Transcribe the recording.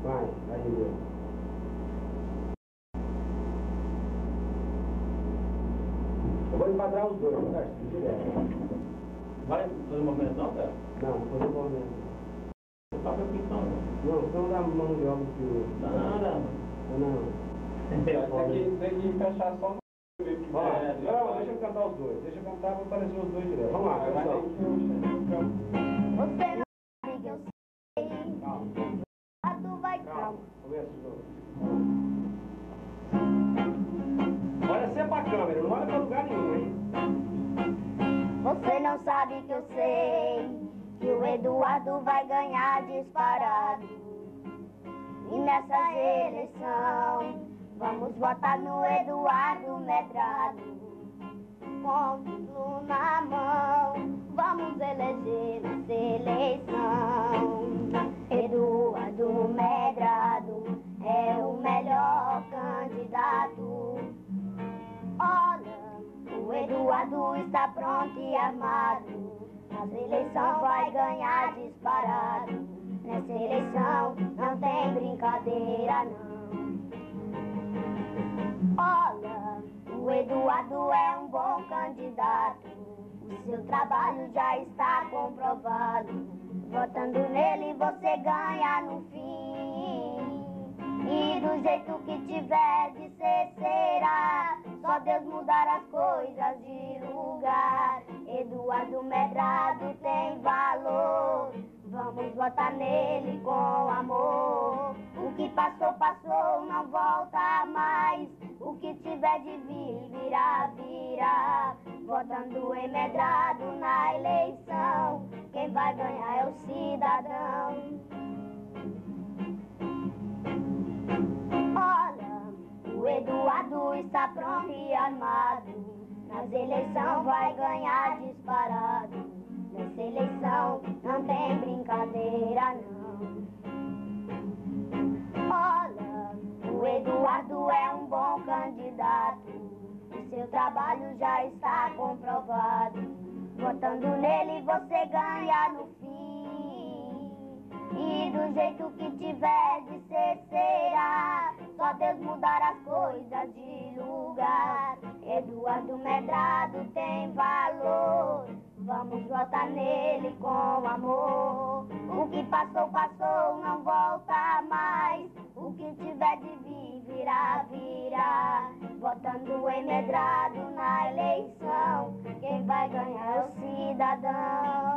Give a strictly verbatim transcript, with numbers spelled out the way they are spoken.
Vai, vai, meu. Eu vou enquadrar os dois, tá? Direto. Vai fazer movimento não, cara? Não, vou fazer movimento. Você toca aqui então, não? Não, você não dá mão de obra que o... Não, não, não. Não. Tem que, tem que encaixar só no... Vamos lá. Não, deixa eu cantar os dois. Deixa eu cantar, vou aparecer os dois direto. Vamos lá, pessoal. Você não sabe que eu sei. Calma. Ah, tu vai Calma. calma. Começa de novo. Olha sempre pra câmera, não olha pra lugar nenhum, hein? Você não sabe que eu sei que o Eduardo vai ganhar disparado. E nessa eleição vamos votar no Eduardo Medrado. Com título na mão, vamos eleger nessa eleição. Eduardo Medrado é o melhor candidato. Olha, o Eduardo está pronto e armado. Nessa eleição vai ganhar disparado. Nessa eleição não tem brincadeira não. Olha, o Eduardo é um bom candidato. O seu trabalho já está comprovado. Votando nele você ganha no fim. E do jeito que tiver de ser, será. Só Deus mudar as coisas de lugar. Eduardo Medrado tem valor. Vamos votar nele com amor. O que passou, passou, não volta mais. O que tiver de vir, virá, virá. Votando em Medrado na eleição, quem vai ganhar é o cidadão. Olha, o Eduardo está pronto e armado. Nas eleições vai ganhar disparado. Nessa eleição não tem brincadeira não. Olha, o Eduardo é um bom candidato. O seu trabalho já está comprovado. Votando nele você ganha no fim. E do jeito que tiver de ser, será. Só Deus mudar as coisas de lugar. Eduardo Medrado tem valor. Vamos votar nele com amor. O que passou, passou, não volta mais. O que tiver de vir, virá, virá. Votando em Medrado na eleição, quem vai ganhar é o cidadão.